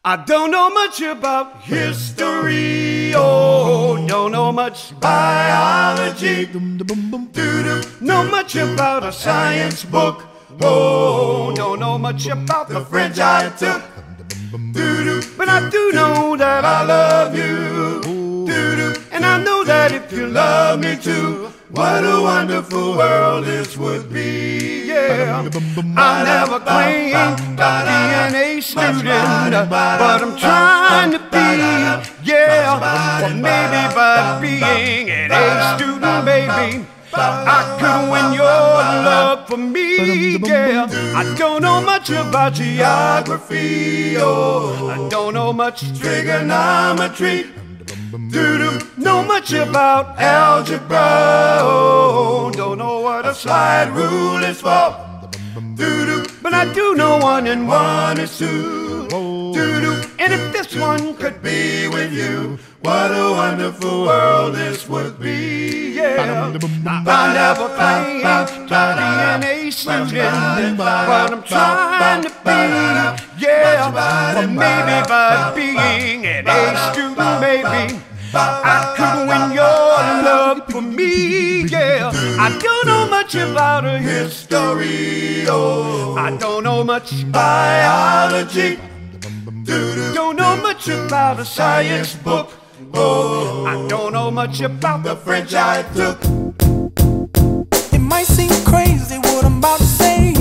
I don't know much about history, oh, don't know much biology, know much about a science book, oh, don't know much about the French I took, but I do know that I love you, and I know that if you love me too, what a wonderful world this would be, yeah. I never claimed to be an A student, but I'm trying to be, yeah. Or maybe by being an A student, baby, I could win your love for me, yeah. I don't know much about geography, oh, I don't know much trigonometry, know much about algebra, oh, don't know what a slide rule is for, but I do know 1 and 1 is 2, and if this one could be with you, what a wonderful world this would be, yeah. I never claimed to be an A student, but I'm trying to be, yeah. Or maybe by being an A student, maybe I could win your love for me, yeah. I don't know much about a history, oh, I don't know much biology, don't know much about a science book, oh, I don't know much about the French I took. It might seem crazy what I'm about to say.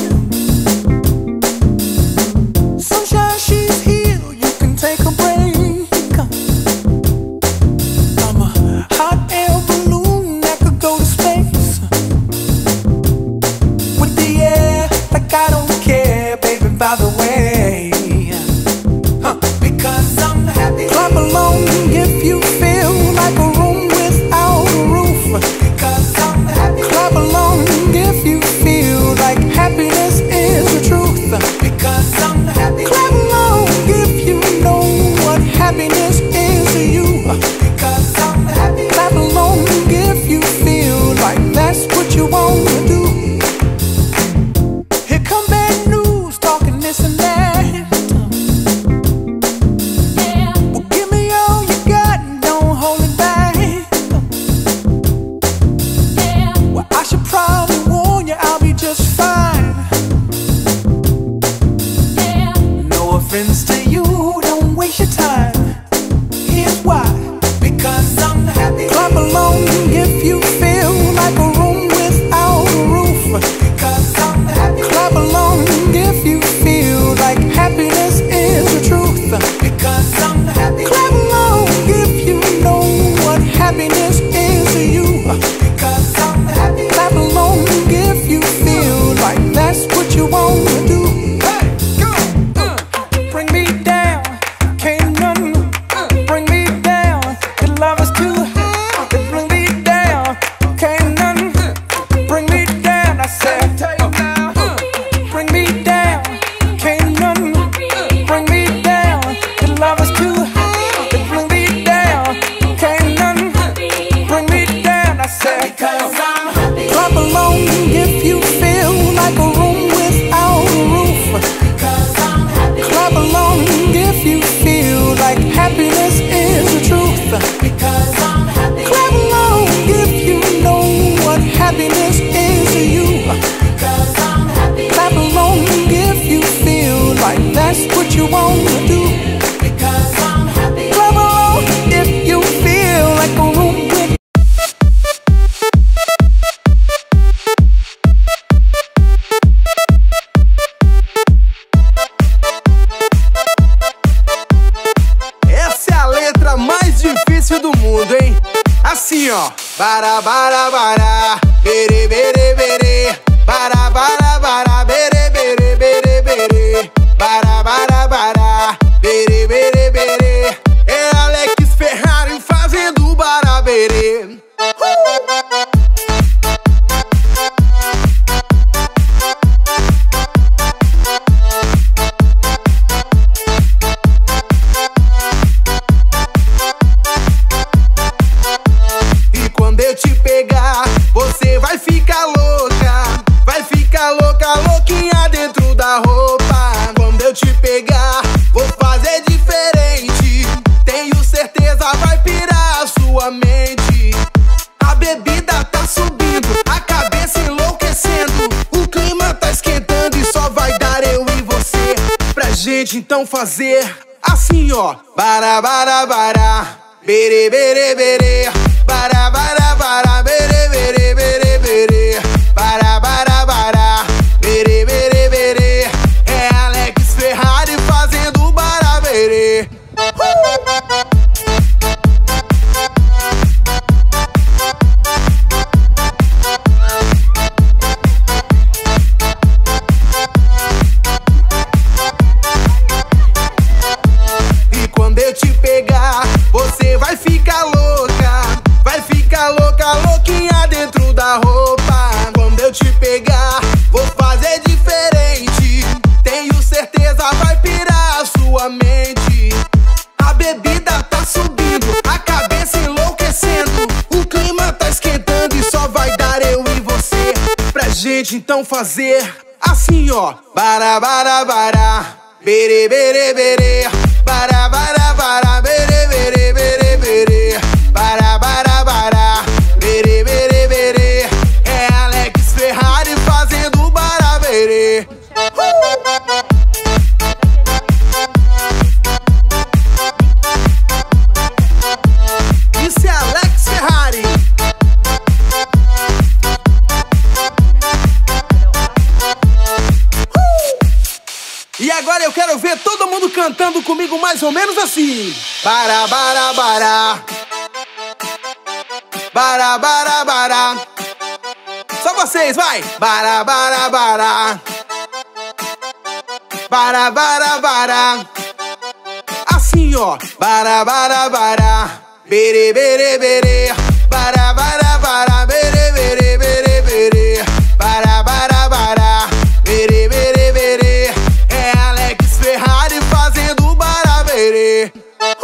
Sunshine, she's here, you can take a break. I'm a hot air balloon that could go to space with the air, like I don't care, baby, by the way. Because I'm happy. Clap along if you feel like a room without a roof. Because I'm happy. Clap along if you feel like happiness is the truth. Because I'm happy. Clap along if you know what happiness is to you. Because I'm happy. Clap along if you feel like that's what you want to do. Here come bad news, talking this and that. To you, don't waste your time. Here's why. Because I'm happy. Clap along if you feel like a room without a roof. Because I'm happy. Clap along if you feel like happiness is the truth. Because I'm happy. Clap along if you know what happiness is to you. Because I'm happy. Clap along if you feel like that's what you want to do. Happiness is the truth. Because I'm happy. Clap along if you know what happiness is to you. Because I'm happy. Clap along if you feel like that's what you want to do. Because I'm happy. Clap along if you feel like a room with. Do mundo, hein? Assim, ó. Bara, bara, bara, bere, bere, bere. Bara, bara, bara, bere, bere, bere, bere. Bara, bara, bara, bere, bere, bere. É Alex Ferrari fazendo bara, bere. Quando eu te pegar, você vai ficar louca, vai ficar louca. então fazer assim, ó. Bara, bara, bara, bere, bere, bere. Bara, bara, bara, bere, bere, bere, bere. Bara, bara, bara, bere, bere, bere. É Alex Ferrari fazendo bara, bere. E quando eu te pegar, você vai ficar louca. Vai ficar louca, louquinha dentro da roupa. Quando eu te pegar, vou fazer diferente. Tenho certeza, vai pirar a sua mente. A bebida tá subindo, a cabeça enlouquecendo. O clima tá esquentando e só vai dar eu e você. Pra gente então fazer assim, ó. Bara, bara, bara, bere, bere, bere. Bara, bara, bara, bere, bere, bere, bere. Bara, bara, bara, bere, bere, bere. É Alex Ferrari fazendo bara, bere. Isso é Alex Ferrari. E agora eu quero ver todo mundo cantando comigo mais ou menos assim. Bara, bara, bara. Bara, bara, bara. Só vocês, vai. Bara, bara, bara. Bara, bara, bara. Assim, ó. Bara, bara, bara. Bere, bere, bere. Bara, bara, bara. Bere, bere, bere, bere. Bara, bara, bara. Bere, bere, bere. É Alex Ferrari fazendo bara, bere.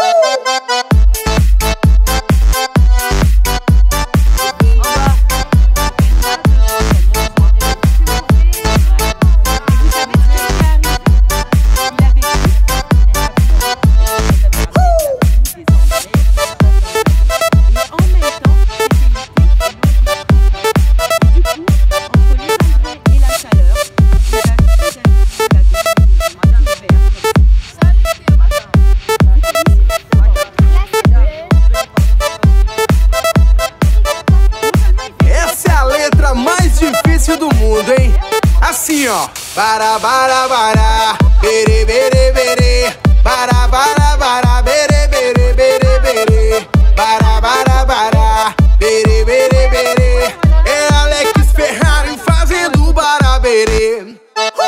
Do mundo, hein? Assim, ó. Bara, bara, bara, bere, bere, bere. Bara, bara, bara, bere, bere, bere, bere. Bara, bara, bara, bere, bere, bere. É Alex Ferrari fazendo bara, bere.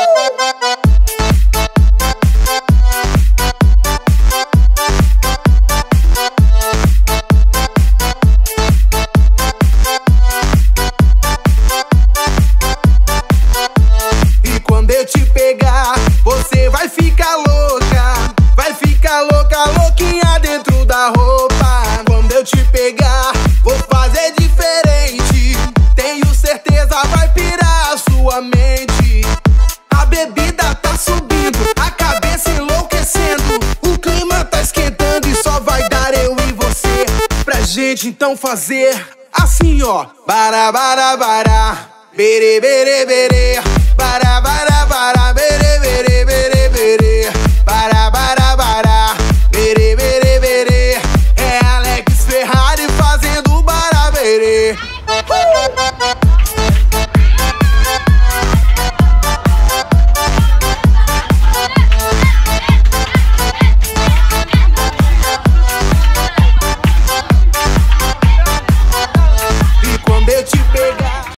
Você vai ficar louca, vai ficar louca, louquinha dentro da roupa. Quando eu te pegar, vou fazer diferente. Tenho certeza, vai pirar a sua mente. A bebida tá subindo, a cabeça enlouquecendo. O clima tá esquentando e só vai dar eu e você. Pra gente então fazer assim, ó. Bara, bara, bara, bere, bere, bere. Bara, bara, bara, bere, bere, bere, bere. Bara, bara, bara, bere, bere, bere. É Alex Ferrari fazendo bara, bere.